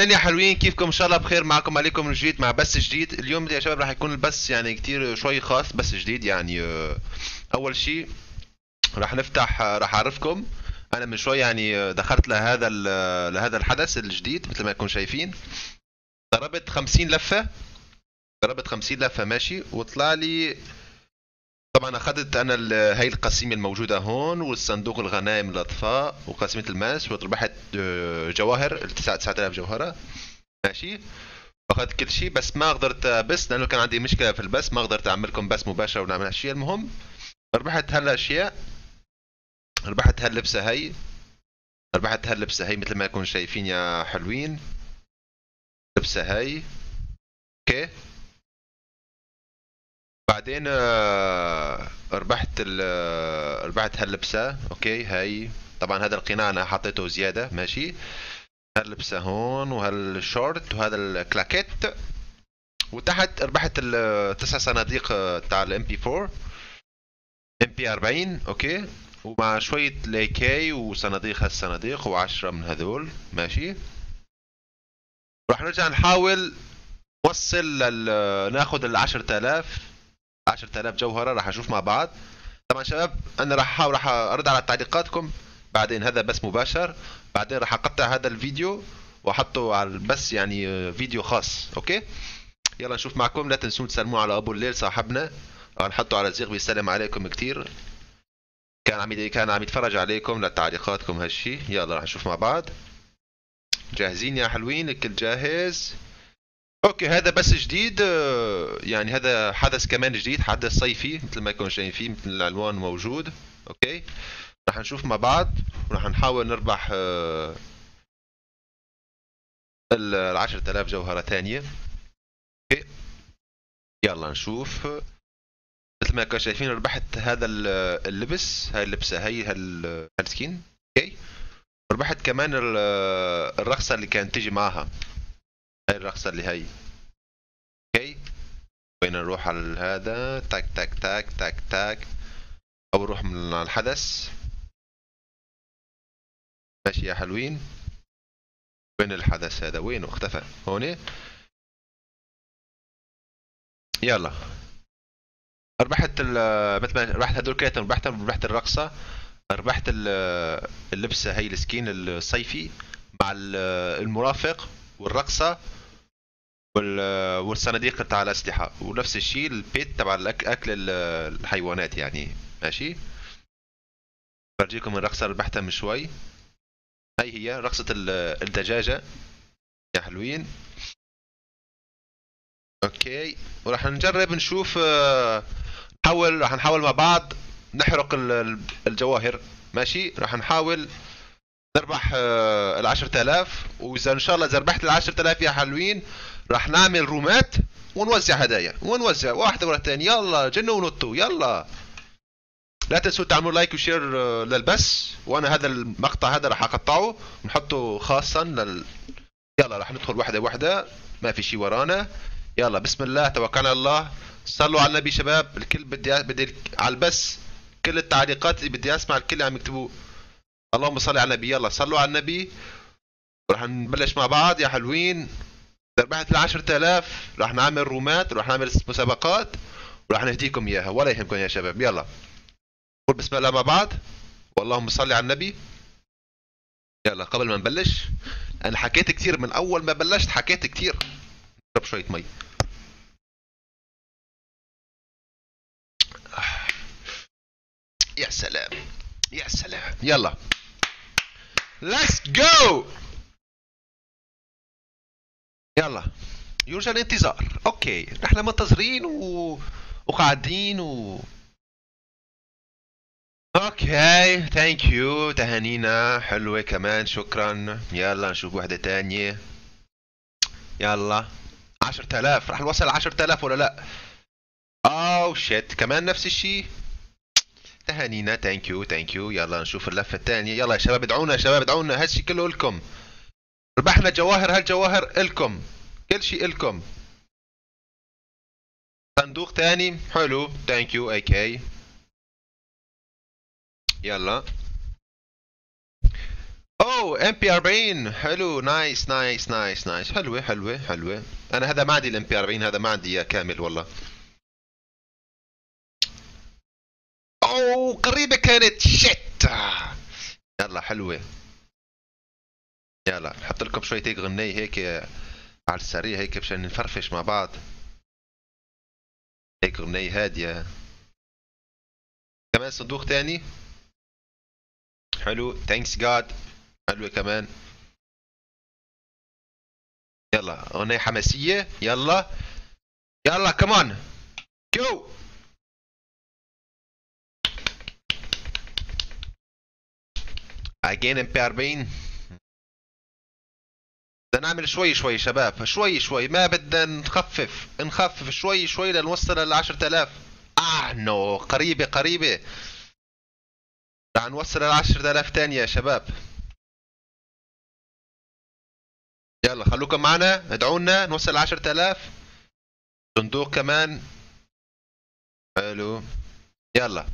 اهلا يا حلوين، كيفكم؟ ان شاء الله بخير. معكم عليكم من جديد مع بث جديد. اليوم يا شباب راح يكون البث يعني كتير شوي خاص، بث جديد يعني. اول شيء راح نفتح، راح اعرفكم. انا من شوي يعني دخلت لهذا الحدث الجديد مثل ما يكون شايفين. ضربت 50 لفة، ضربت 50 لفة ماشي، وطلع لي طبعا اخذت انا هاي القسيمة الموجودة هون، والصندوق الغنائم للاطفاء، وقسيمة الماس، وربحت جواهر 9000 جوهرة ماشي. اخذت كل شيء، بس ما قدرت بس لانه كان عندي مشكله في البث، ما قدرت اعملكم بث مباشر ونعمل هالشيء. المهم ربحت هالاشياء، ربحت هاللبسه هي، ربحت هاللبسه هي مثل ما يكون شايفين يا حلوين. لبسه هي اوكي. بعدين ربحت هاللبسه اوكي. هي طبعا هذا القناع انا حطيته زياده ماشي. هاللبسه هون، وهالشورت، وهذا الكلاكيت. وتحت ربحت التسع صناديق تاع الام بي 4، ام بي 40 اوكي، ومع شوية لايكاي وصناديق، هالصناديق و10 من هذول ماشي. راح نرجع نحاول نوصل ناخذ ال 10000 جوهرة. راح نشوف مع بعض. طبعا شباب انا راح احاول، راح ارد على تعليقاتكم بعدين، هذا بس مباشر. بعدين راح اقطع هذا الفيديو واحطه على البث يعني فيديو خاص اوكي. يلا نشوف معكم. لا تنسون تسلموا على ابو الليل صاحبنا، راح نحطه على الزيغ بيسلم عليكم كتير. كان عم يتفرج عليكم لتعليقاتكم هالشي. يلا راح نشوف مع بعض. جاهزين يا حلوين؟ الكل جاهز؟ اوكي هذا بس جديد يعني هذا حدث كمان جديد، حدث صيفي مثل ما يكون شايفين، مثل العنوان موجود اوكي. راح نشوف مع بعض، وراح نحاول نربح ال 10000 جوهرة ثانية اوكي. يلا نشوف. مثل ما كانوا شايفين ربحت هذا اللبس، هاي اللبسة هي هالسكين اوكي. ربحت كمان الرقصة اللي كانت تيجي معها، هاي الرقصة اللي هي اوكي. وين نروح على هذا؟ تاك تاك تاك تاك تاك، او نروح من الحدث ماشي يا حلوين. وين الحدث هذا؟ وينه؟ اختفى هون. يلا ربحت مثل ما ربحت هدول كلهم، ربحت الرقصة، ربحت اللبسة هي السكين الصيفي مع المرافق، والرقصة، والصناديق تاع الأسلحة، ونفس الشيء البيت تبع أكل الحيوانات يعني ماشي. برجيكم الرقصة اللي ربحتها من شوي. هي رقصة الدجاجة يا حلوين اوكي. وراح نجرب نشوف راح نحاول مع بعض نحرق الجواهر ماشي. راح نحاول نربح ال 10000، واذا ان شاء الله اذا ربحت ال 10000 يا حلوين راح نعمل رومات ونوزع هدايا، ونوزع واحده ورا الثانيه. يلا جنوا ونطوا يلا. لا تنسوا تعملوا لايك وشير للبث، وانا هذا المقطع هذا راح اقطعه ونحطه خاصا يلا راح ندخل واحده واحده، ما في شي ورانا. يلا بسم الله توكلنا على الله. صلوا على النبي شباب. الكل بدي على البث كل التعليقات اللي بدي اسمع الكل عم يكتبوا اللهم صل على النبي. يلا صلوا على النبي. راح نبلش مع بعض يا حلوين. اذا ربحت ال 10000 راح نعمل رومات، وراح نعمل مسابقات، وراح نهديكم اياها ولا يهمكم يا شباب. يلا قول بسم الله مع بعض، واللهم صل على النبي. يلا قبل ما نبلش، انا حكيت كثير من اول ما بلشت، حكيت كثير. اشرب شويه مي. يا سلام يا سلام. يلا ليتس جو. يلا يرجى الانتظار اوكي. نحن منتظرين وقاعدين اوكي. ثانك يو، تهانينا حلوة كمان، شكرا. يلا نشوف واحدة تانية. يلا 10000 راح نوصل 10000 ولا لا؟ اوه شيت كمان نفس الشيء. تهانينا ثانك يو ثانك يو. يلا نشوف اللفة الثانية. يلا يا شباب ادعونا، يا شباب ادعونا، هالشي كله لكم. ربحنا جواهر، هالجواهر الكم، كل شيء الكم. صندوق ثاني حلو ثانك يو اي كي. يلا اوه ام بي 40 حلو. نايس نايس نايس نايس. حلوه حلوه حلوه. انا هذا ما عندي الام بي 40، هذا ما عندي اياه كامل والله. اوه قريبه كانت شت. يلا حلوه. يلا نحط لكم شويه هيك غنية هيك على السريع هيك مشان نفرفش مع بعض. هيك غنية هاديه. كمان صندوق تاني. حلو ثانكس جاد. حلوه كمان. يلا اغنية حماسية. يلا يلا كمان جو. اجين ام بي 40. بدنا نعمل شوي شوي شباب، شوي شوي، ما بدنا نخفف شوي شوي لنوصل ل 10000. نو قريبة قريبة. رح نوصل ل 10000 تانية يا شباب. يلا خلوكم معنا، ادعونا نوصل 10000. صندوق كمان. حلو. يلا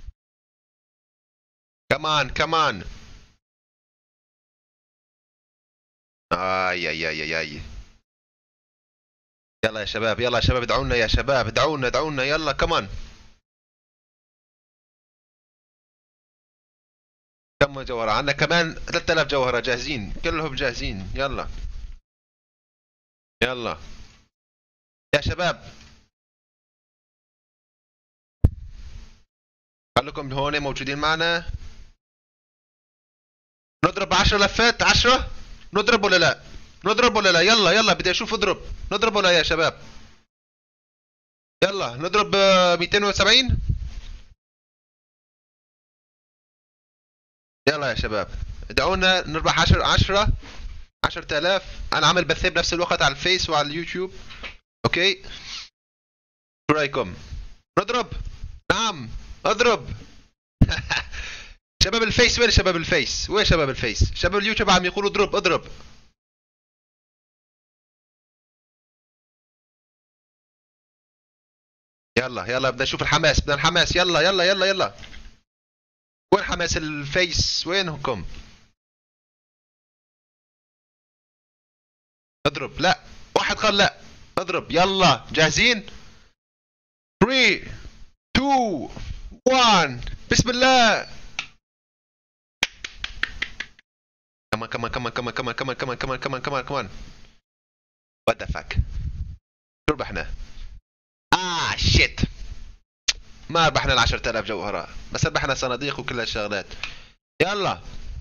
كمان كمان. اي اي اي اي اي. يلا يا شباب، يلا يا شباب ادعونا يا شباب، ادعونا ادعونا يلا كمان. كم جوهرة عندنا؟ كمان 3000 جوهرة جاهزين، كلهم جاهزين. يلا يلا يا شباب، خليكم هون موجودين معنا. نضرب 10 لفات. 10 نضرب ولا لا؟ نضرب ولا لا؟ يلا يلا بدي اشوف اضرب. نضرب ولا يا شباب؟ يلا نضرب 270. يلا يا شباب ادعونا نربح 10000. انا عامل بث بنفس الوقت على الفيس وعلى اليوتيوب. اوكي شو رايكم؟ نضرب. نعم اضرب. شباب الفيس وين؟ شباب الفيس وين؟ شباب الفيس، شباب اليوتيوب عم يقولوا اضرب اضرب. يلا يلا بدنا نشوف الحماس، بدنا الحماس. يلا يلا يلا يلا. وين حماس الفيس؟ وينكم؟ اضرب. لا واحد قال لا. اضرب. يلا جاهزين؟ 3 2 1 بسم الله. كمان كمان كمان كمان كمان كمان كمان كمان كمان كمان كمان. وات ذا فاك. شو ربحنا؟ شيت. ما ربحنا ال 10000 جوهرة، بس ربحنا صناديق وكل هالشغلات. يلا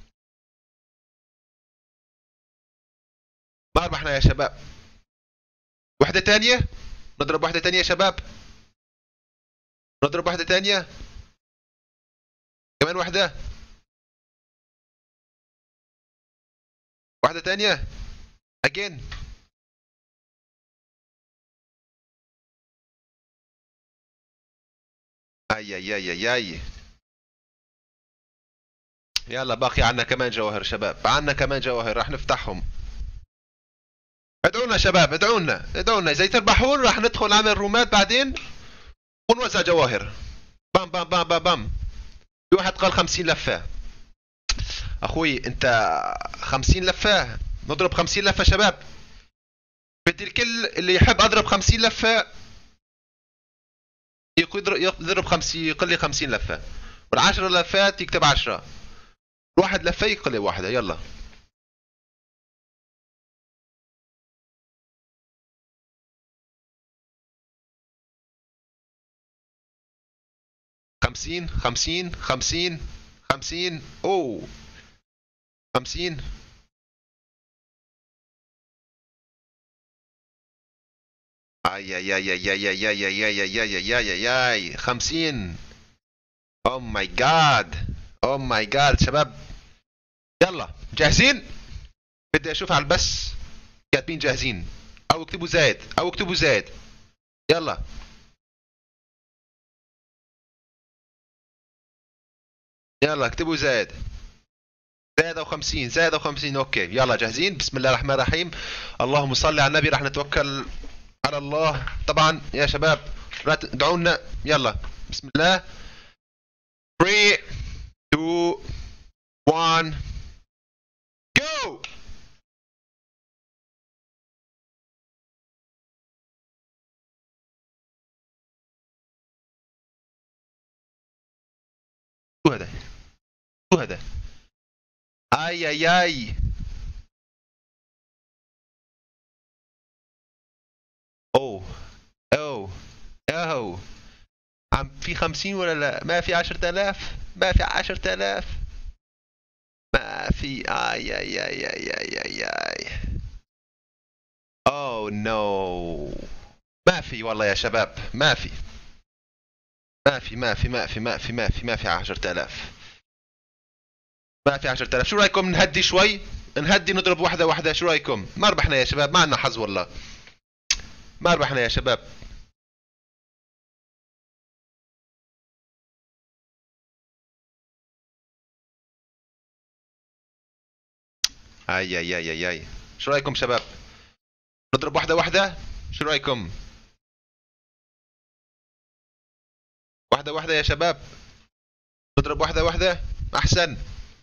ما ربحنا يا شباب. وحدة تانية. نضرب وحدة تانية يا شباب. نضرب وحدة تانية. كمان وحدة. واحدة تانية. again. اي اي اي اي اي. يلا باقي عنا كمان جواهر شباب، عنا كمان جواهر راح نفتحهم. ادعونا شباب، ادعونا ادعونا، اذا تربحون راح ندخل نعمل رومات بعدين ونوزع جواهر. بام بام بام بام بام. في واحد قال 50 لفة. اخوي انت 50 لفة. نضرب 50 لفة شباب. بدي الكل اللي يحب اضرب 50 لفة يضرب 50، يقل لي 50 لفة. وال10 لفات يكتب 10. واحد لفة يقل لي واحدة. يلا 50 50 50 50. اوه 50. اي اي اي اي اي اي اي اي اي اي اي اي اي اي 50. او ماي جاد. او ماي جاد شباب. يلا جاهزين؟ بدي اشوف على البث كاتبين جاهزين او اكتبوا زائد او اكتبوا زائد. يلا يلا اكتبوا زائد. زائد او 50 زائد او 50. اوكي يلا جاهزين؟ بسم الله الرحمن الرحيم. اللهم صل على النبي. راح نتوكل على الله طبعا يا شباب. ادعونا. يلا بسم الله. 3 2 1 شو هذا؟ شو هذا؟ اي اي اي. اوه اوه اوه. عم في 50 ولا لا؟ ما في 10,000؟ ما في 10,000؟ ما في. اي اي اي اي اي اي اي. اوه نو. ما في والله يا شباب، ما في. ما في 10,000. ما في 10,000. شو رايكم نهدي شوي؟ نهدي نضرب واحدة واحدة، شو رايكم؟ ما ربحنا يا شباب، ما عندنا حظ والله. ما ربحنا يا شباب. اي اي اي اي اي. شو رايكم شباب؟ نضرب واحدة واحدة؟ شو رايكم؟ واحدة واحدة يا شباب. نضرب واحدة واحدة احسن.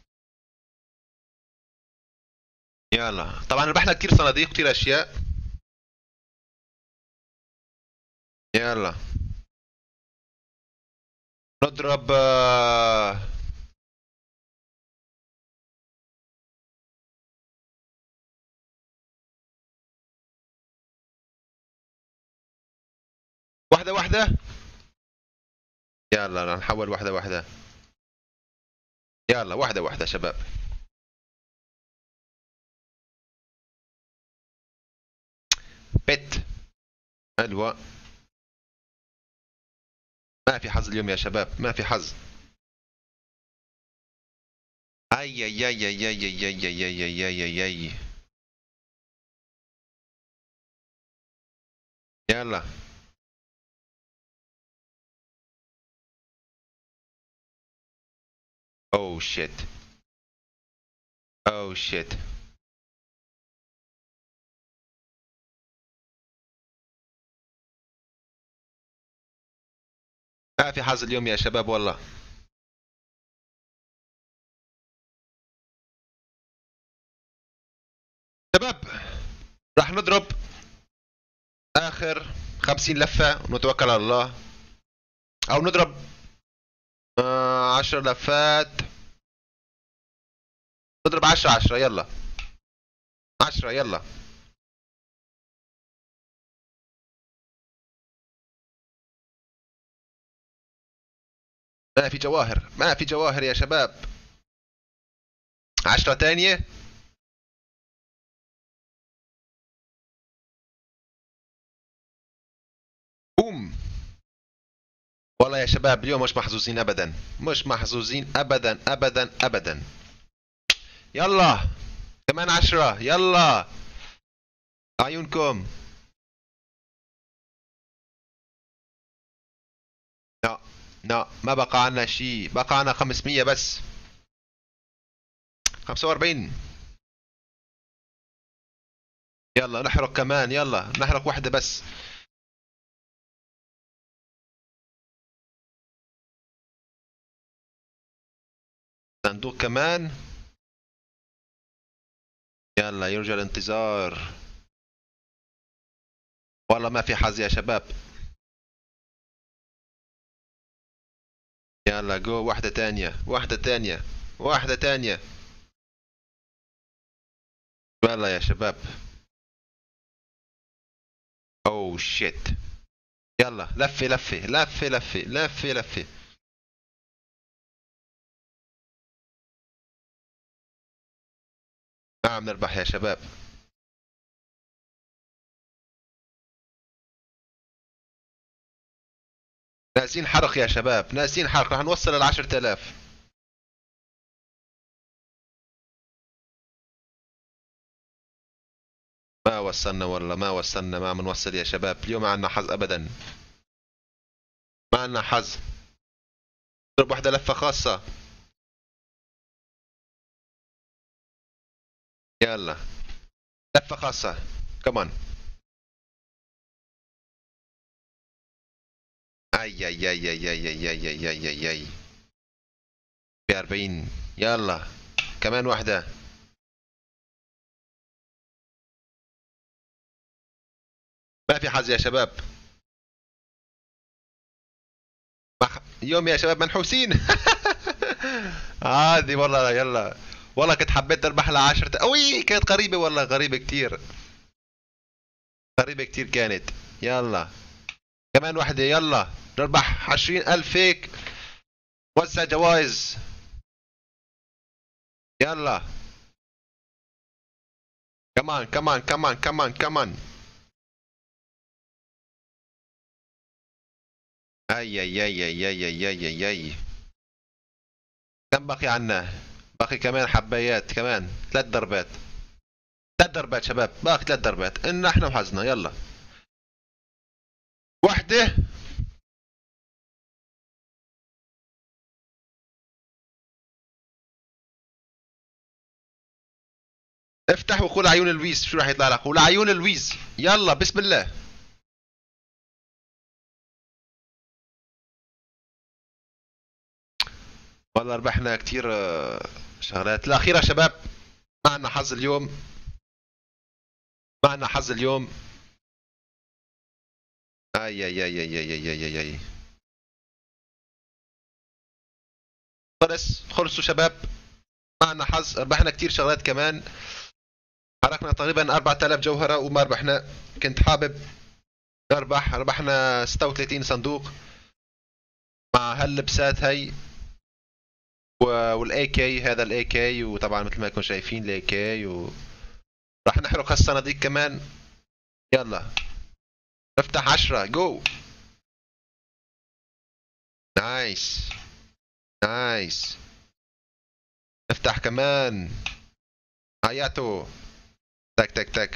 يلا طبعا ربحنا كتير صناديق، كتير اشياء. يلا نضرب واحدة واحدة. يلا نحول واحدة واحدة. يلا واحدة واحدة شباب. بت. حلوة. ما في حظ اليوم يا شباب، ما في حظ. اي اي اي اي اي اي اي اي اي اي اي اي. يلا. اوه شيت. اوه شيت. ما في حظ اليوم يا شباب والله. شباب راح نضرب اخر 50 لفة ونتوكل على الله. او نضرب 10 لفات. نضرب 10 10 يلا. 10 يلا. ما في جواهر، ما في جواهر يا شباب. 10 تانية. بوم. والله يا شباب اليوم مش محظوظين ابدا، مش محظوظين ابدا ابدا ابدا. يلا كمان 10 يلا. عيونكم. لا لا، ما بقى عنا شيء، بقى عنا 500 بس. 45. يلا نحرق كمان، يلا نحرق واحدة بس. صندوق كمان. يلا يرجى الانتظار. والله ما في حظ يا شباب. يلا جو، واحدة تانية، واحدة تانية، واحدة تانية. يلا يا شباب. اوه شيت. يلا لفي لفي لفي لفي لفي لفي. ما عم نربح يا شباب. ناسين حرق يا شباب، ناسين حرق، راح نوصل ال10,000. ما وصلنا والله، ما وصلنا، ما عم نوصل يا شباب، اليوم ما عنا حظ ابدا. ما عنا حظ. نضرب واحدة لفة خاصة. يلا لفة خاصة كمان. اي اي اي اي اي اي اي اي اي اي اي. في 40. يلا كمان واحدة. ما في حظ يا شباب. يوم يا شباب منحوسين. عادي والله. يلا والله كنت حبيت اربح لها 10. اوي كانت قريبة والله، قريبة كتير، قريبة كتير كانت. يلا كمان واحدة، يلا نربح 20,000 هيك. وزع جوائز. يلا كمان كمان كمان كمان كمان. اي اي اي اي اي اي اي اي اي. كم بقي عنا؟ باقي كمان حبايات، كمان 3 ضربات. 3 ضربات شباب، باقي 3 ضربات، ان احنا وحظنا. يلا وحدة. افتح وقول عيون لويس، شو راح يطلع لك؟ قول عيون لويس، يلا بسم الله. والله ربحنا كتير شغلات. الأخيرة شباب، ما عنا حظ اليوم، ما عنا حظ اليوم. اي اي اي اي اي اي اي اي. خلصوا شباب، ما عنا حظ. ربحنا كتير شغلات كمان، حركنا تقريبا 4000 جوهرة وما ربحنا. كنت حابب اربح. ربحنا 36 صندوق مع هاللبسات هي والاي كي. هذا الاي كي، وطبعا مثل ما انكم شايفين الاي كي، راح نحرق هالصناديق كمان. يلا نفتح 10. جو. نايس نايس. نفتح كمان. هياتو. تك تك تك.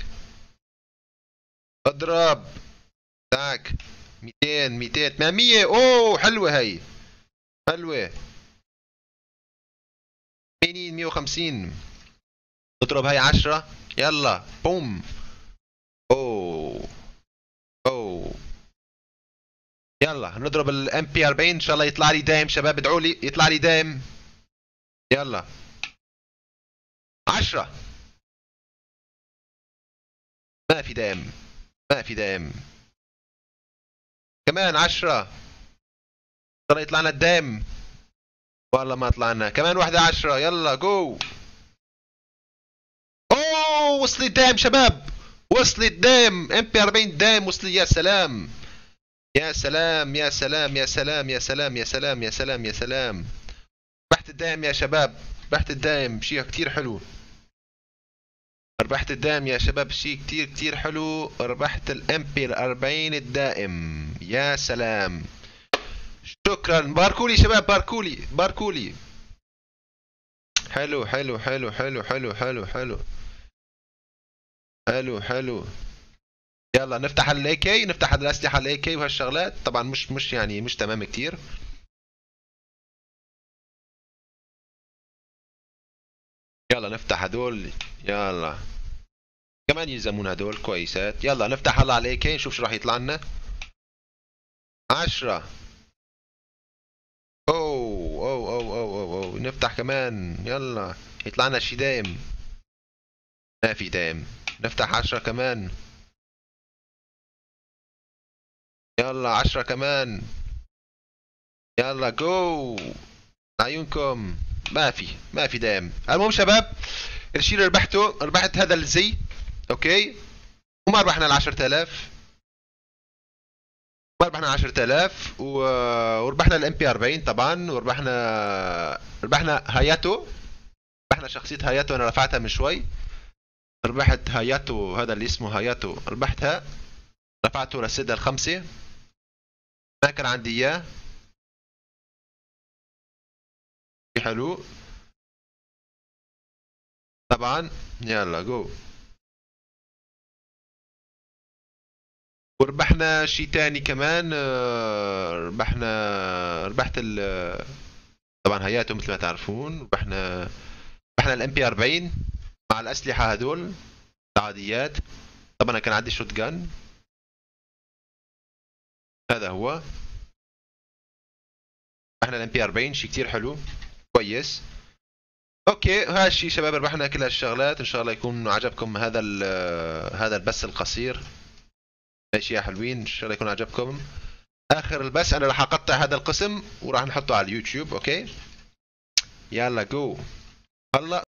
اضرب. تاك. 200 200 800. اوه حلوه هي، حلوه. 80 150. اضرب هاي 10. يلا بوم. اوه اوه. يلا نضرب الام بي 40. ان شاء الله يطلع لي دايم شباب، ادعوا لي يطلع لي دايم. يلا 10. ما في دايم، ما في دايم. كمان 10. ان شاء الله يطلع لنا الدايم. والله ما طلعنا. كمان واحدة 10. يلا جو. اوه وصلت دايم شباب، وصلت دايم. ام بي 40 دايم وصلت. يا سلام يا سلام يا سلام يا سلام يا سلام يا سلام يا سلام يا سلام. ربحت الدايم يا شباب، ربحت الدايم. شيء كتير حلو. ربحت الدايم يا شباب، شيء كتير كتير حلو. ربحت الام بي 40 الدائم. يا سلام. شكرا. باركولي شباب، باركولي باركولي. حلو حلو حلو حلو حلو حلو حلو حلو حلو. يلا نفتح الاي كي، نفتح الاسلحه الاي كي وهالشغلات. طبعا مش يعني مش تمام كتير. يلا نفتح هدول. يلا كمان يلزمون هدول كويسات. يلا نفتح هلا على الاي كي نشوف شو راح يطلع لنا. 10. اوه اوه اوه اوه اوه, أوه. نفتح كمان. يلا يطلع لنا شي دايم. ما في دايم. نفتح 10 كمان. يلا 10 كمان. يلا جو. عيونكم. ما في دايم. المهم شباب، الشيء اللي ربحته، ربحت هذا الزي. اوكي، وما ربحنا ال 10000. ما ربحنا 10000 وربحنا الام بي 40 طبعا. ربحنا هاياتو. ربحنا شخصية هاياتو، انا رفعتها من شوي. ربحت هاياتو، هذا اللي اسمه هاياتو ربحتها. رفعته للسدة ال5. ما كان عندي اياه. حلو طبعا. يلا جو. وربحنا شيء تاني كمان. ربحت طبعا هياته مثل ما تعرفون. ربحنا الام بي 40 مع الاسلحه هدول العاديات. طبعا انا كان عندي شوت جان. هذا هو. ربحنا الام بي 40، شيء كتير حلو كويس. اوكي هذا الشيء شباب، ربحنا كل هالشغلات. ان شاء الله يكون عجبكم هذا البث القصير. ماشي يا حلوين، ان شاء الله يكون عجبكم. اخر البث انا راح اقطع هذا القسم وراح نحطه على اليوتيوب. اوكي يلا جو. هلا